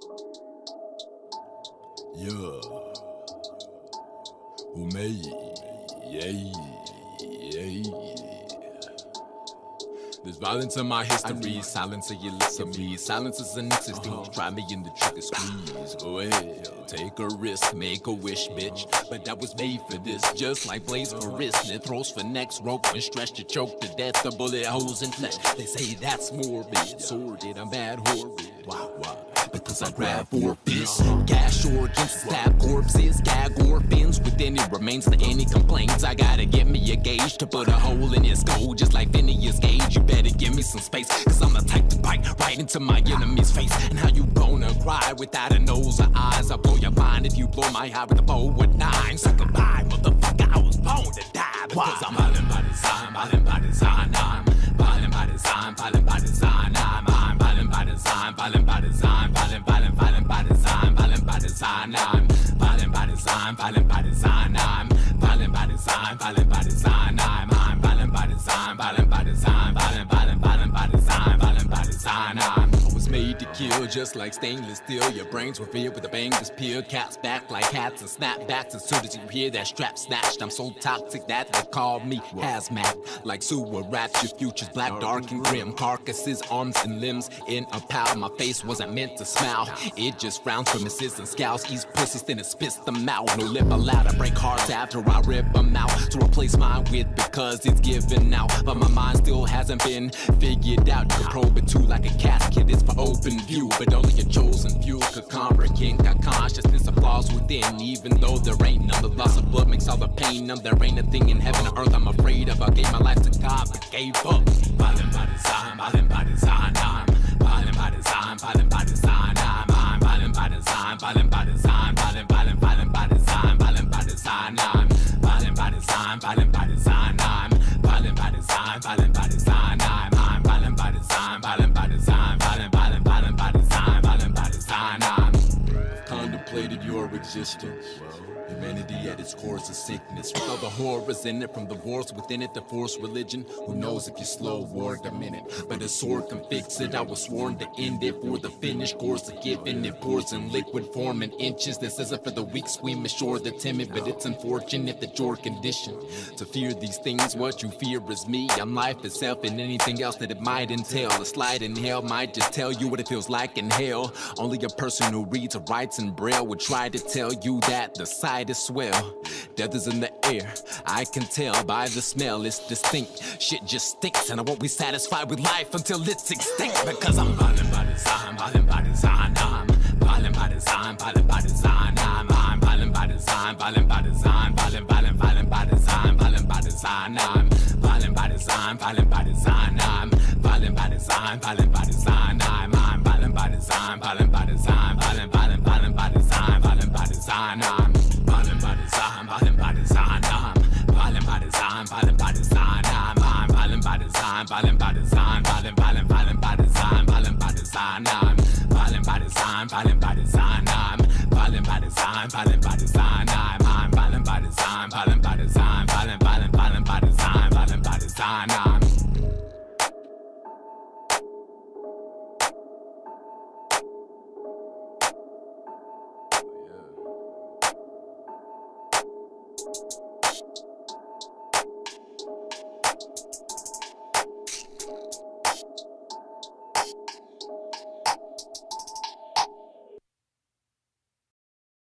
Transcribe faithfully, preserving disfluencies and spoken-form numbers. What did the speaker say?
Yeah. Who made it? Yeah, yeah. There's violence in my history, silence of your lips of me. Silence is an existing. Uh-huh. Try me in the trigger squeeze. Go ahead, take a risk, make a wish, bitch. But that was made for this, just like blades for wrist. And throws for necks, rope and stretch to choke to death. The bullet holes in flesh. They say that's morbid, sordid, I'm bad, horrid. Why, why? Because I grab for fists, gash organs, stab corpses, gag orphans with any remains to any complaints. I gotta get me a gauge to put a hole in his skull, just like Phineas Gage. You better give me some space, cause I'm the type to bite right into my enemy's face. And how you gonna cry without a nose or eyes? I'll blow your mind if you blow my eye with a bow with nine. So goodbye, motherfucker, I was born to die. Because I'm violent by design, violent by design. I'm violent by design, violent by design. I'm violent by design, violent by design. Violent, violent, violent by design, violent by design. I'm violent by design, violent by design. I'm violent by design, violent by design. I'm violent by design, violent by design. Violent, violent, violent by design, violent by design. I'm I was made to kill, just like stainless steel. Your brains were filled with a bang, just peel. Cats back like hats and snapbacks. As soon as you hear that strap snatched, I'm so toxic that they call me hazmat. Like sewer rats, your future's black, dark, and grim. Carcasses, arms, and limbs in a pile. My face wasn't meant to smile, it just frowns from misses and scowls. Eats pussies, then it spits them out. No lip allowed, I break hearts after I rip them out. To replace mine with because it's given out. But my mind still hasn't been figured out. You can probe it too like a casket, it's for open view. But only a chosen few could comprehend. Got consciousness of flaws within, even though there ain't none. The loss of blood makes all the pain numb. There ain't a thing in heaven or earth I'm afraid of. I gave my life to God but gave up. Violent by design, violent by design. I'm violent by design, violent by design. I'm violent by design, violent by design. Violent, violent, violent by design, violent by design. I'm violent by design, violent by design. I'm violent by design, violent by design. I'm violent by design, violent by design. Violent, violent, violent by design, violent by design. I'm contemplated your existence. Humanity at its core is a sickness, with all the horrors in it, from the wars within it, the forced religion. Who knows if you slow war a minute, but a sword can fix it. I was sworn to end it for the finished course of giving. It pours in liquid form in inches. This isn't for the weak, squeamish, or the timid, but it's unfortunate that you're conditioned to fear these things. What you fear is me. I'm life itself and anything else that it might entail. A slide in hell might just tell you what it feels like in hell. Only a person who reads or writes in braille would try to tell you that the sight is swell. Death is in the air, I can tell by the smell, it's distinct. Shit just stinks and I won't be satisfied with life until it's extinct. Because I'm violent by design, violent by design. I'm violent by design, violent by design. I'm violent by design, violent by design. Violent, violent, violent by design, violent by design. I'm violent by design, violent by design. I'm violent by design, violent by design. I'm violent by design, violent by design. Violent, violent, violent by design, violent by design. I'm violent by design, violent by design. I'm violent by design, violent by design. I'm violent by design, violent by design. Violent, violent, violent by design, violent by design. I'm violent by design, violent by design. I'm violent by design, violent by design. I'm violent by design, violent by design. Violent, violent, violent by design, violent by design. I'm